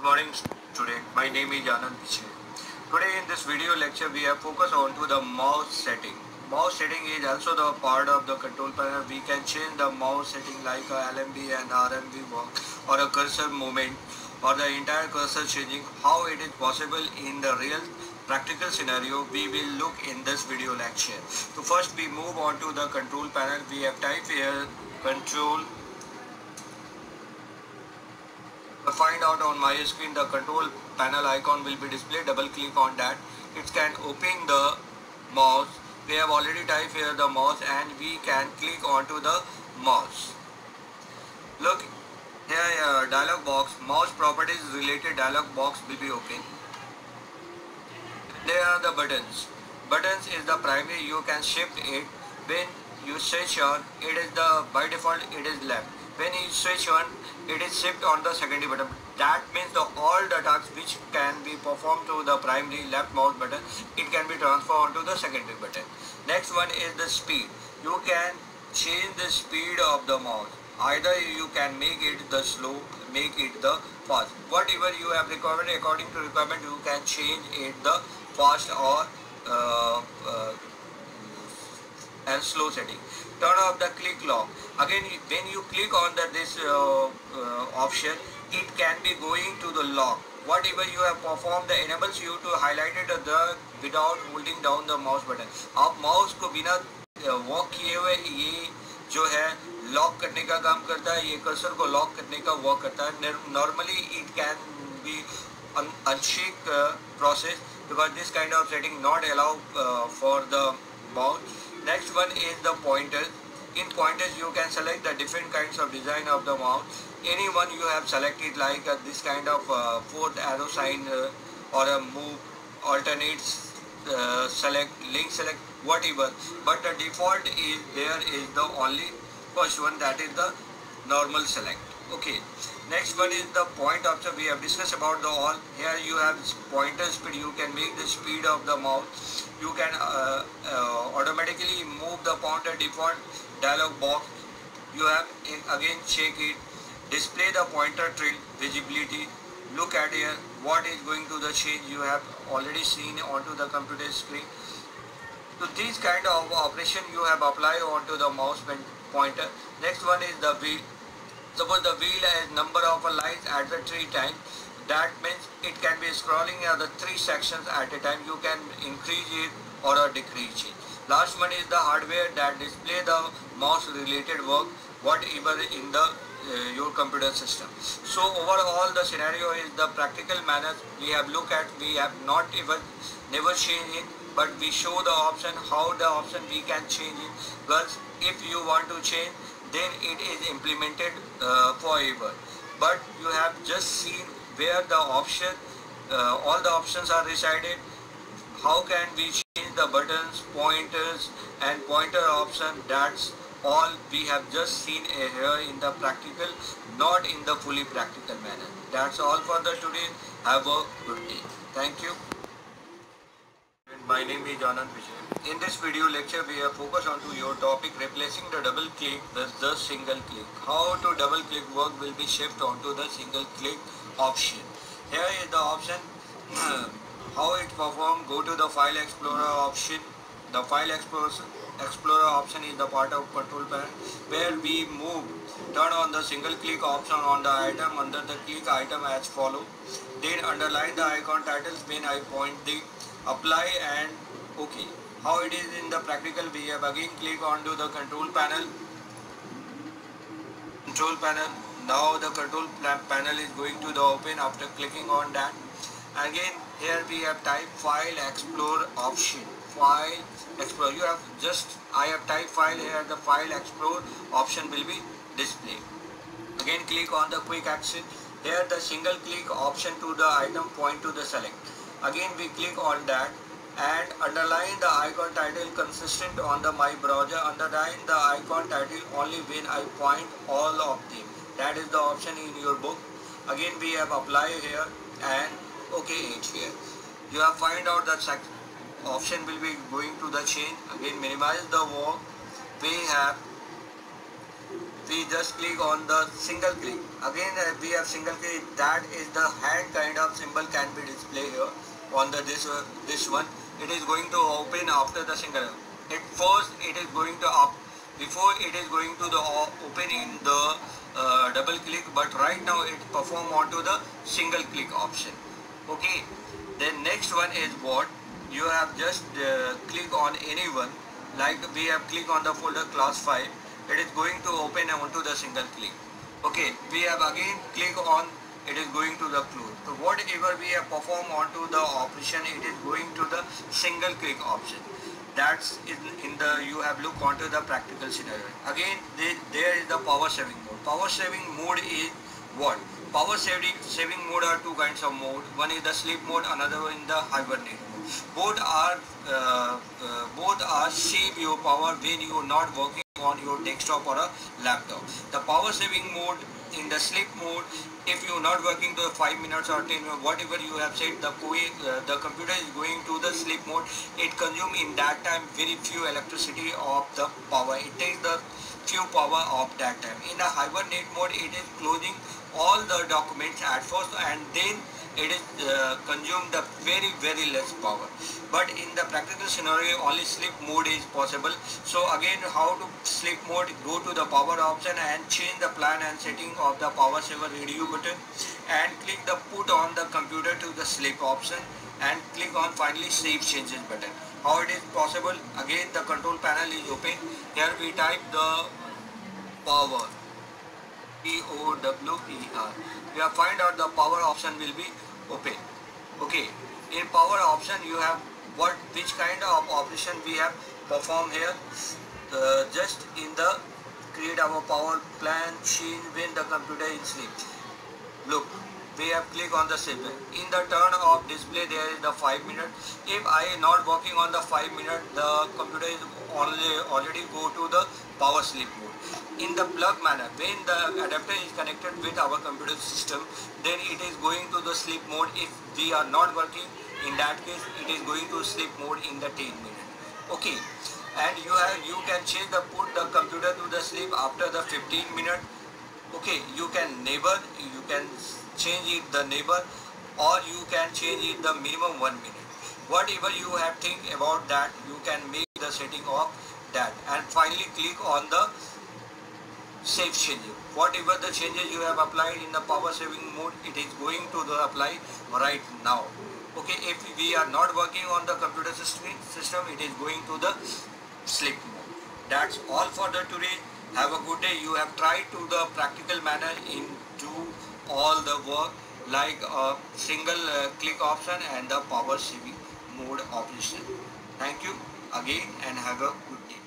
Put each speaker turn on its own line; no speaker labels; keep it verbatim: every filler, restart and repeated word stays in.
Good morning student, my name is Anand Vijay. Today in this video lecture we have focused on to the mouse setting. Mouse setting is also the part of the control panel. We can change the mouse setting like a L M B and R M B walk or a cursor movement or the entire cursor changing. How it is possible in the real practical scenario we will look in this video lecture. So first we move on to the control panel. We have type here control. Find out on my screen the control panel icon will be displayed. Double click on that. It can open the mouse. We have already typed here the mouse and we can click onto the mouse. Look here, uh, dialog box, mouse properties related dialog box will be open. There are the buttons. Buttons is the primary. You can shift it. When you switch on, it is the by default it is left. When you switch on, it is shift on the secondary button. That means the all the tasks which can be performed to the primary left mouse button, it can be transferred onto the secondary button. Next one is the speed. You can change the speed of the mouse. Either you can make it the slow, make it the fast. Whatever you have required according to requirement, you can change it the fast or uh, uh, and slow setting. Turn off the click lock. Again, when you click on the this uh, uh, option, it can be going to the lock. Whatever you have performed, the enables you to highlight it the without holding down the mouse button. आप mouse को बिना walk किए हुए ये जो है lock करने का काम करता है, ये कर्सर को लॉक करने का वर्क करता है. Normally it can be an unshake uh, process because this kind of setting not allow uh, for the mouse. Next one is the pointers. In pointers you can select the different kinds of design of the mouse. Any one you have selected like uh, this kind of uh, fourth arrow sign uh, or a move, alternates, uh, select, link select, whatever. But the default is there is the only first one, that is the normal select. Okay. Next one is the point option. We have discussed about the all. Here you have pointer speed. You can make the speed of the mouse. You can uh, uh, automatically move the pointer default dialog box. You have again check it. Display the pointer trail visibility. Look at here what is going to the change. You have already seen onto the computer screen. So these kind of operation you have applied onto the mouse pointer. Next one is the wheel. Suppose the wheel has number of lines at the three times. That means it can be scrolling at the three sections at a time. You can increase it or decrease it. Last one is the hardware that display the mouse related work whatever in the uh, your computer system. So overall the scenario is the practical manner we have looked at. We have not even never changed it, but we show the option how the option we can change it. Because if you want to change, then it is implemented uh, forever. But you have just seen where the option, uh, all the options are resided. How can we change the buttons, pointers and pointer option? That's all we have just seen here in the practical, not in the fully practical manner. That's all for the today. Have a good day. Thank you. My name is Anand Vijay. In this video lecture we have focused on to your topic replacing the double click with the single click. How to double click work will be shifted onto the single click option. Here is the option how it perform. Go to the file explorer option. The file explorer explorer option is the part of control panel where we move. Turn on the single click option on the item under the click item as follow. Then underline the icon titles when I point the apply and OK. How it is in the practical, we have again click onto the control panel. Control panel. Now the control panel is going to the open after clicking on that. Again here we have type file explore option. File explore. You have just I have typed file here. The file explore option will be displayed. Again click on the quick action. Here the single click option to the item point to the select. Again we click on that and underline the icon title consistent on the my browser. Underline the icon title only when I point all of them. That is the option in your book. Again we have apply here and OK H here. You have find out that option will be going to the change. Again minimize the work. We have we just click on the single click. Again uh, we have single click, that is the hand kind of symbol can be displayed here on the this uh, this one. It is going to open after the single. At first it is going to up before it is going to the open in the uh, double click, but right now it perform onto the single click option. Okay, then next one is what you have just uh, click on any one, like we have click on the folder class five, it is going to open onto the single click. Okay, we have again click on, it is going to the close. So whatever we have performed onto the operation, it is going to the single click option. That's in, in the, you have looked onto the practical scenario. Again they, there is the power saving mode. Power saving mode is what? Power saving saving mode are two kinds of mode. One is the sleep mode, another one is the hibernate mode. Both are uh, uh, both are save your power when you are not working on your desktop or a laptop. The power saving mode, in the sleep mode, if you are not working to five minutes or ten minutes, whatever you have said, the uh, the computer is going to the sleep mode. It consumes in that time very few electricity of the power. It takes the few power of that time. In the hibernate mode, it is closing all the documents at first, and then it is uh, consume the very very less power. But in the practical scenario, only sleep mode is possible. So again, how to sleep mode? Go to the power option and change the plan and setting of the power saver radio button, and click the put on the computer to the sleep option, and click on finally save changes button. How it is possible? Again, the control panel is open. Here we type the power, P O W E R. We have find out the power option will be open. Okay, in power option you have what which kind of operation we have performed here. Uh, just in the create our power plan change when the computer is sleep. Look, we have click on the symbol. In the turn of display there is the five minute. If I am not working on the five minute, the computer is already already go to the power sleep mode. In the plug manner, when the adapter is connected with our computer system, then it is going to the sleep mode. If we are not working, in that case it is going to sleep mode in the ten minute. Okay, and you have you can change the put the computer to the sleep after the fifteen minute. Okay, you can neighbor, you can change it the neighbor, or you can change it the minimum one minute. Whatever you have think about that, you can make the setting of that, and finally click on the save changes. Whatever the changes you have applied in the power saving mode, it is going to the apply right now. Okay, if we are not working on the computer system, system it is going to the sleep mode. That's all for the today. Have a good day. You have tried to the practical manner into all the work like a single uh, click option and the power saving mode operation. Thank you again and have a good day.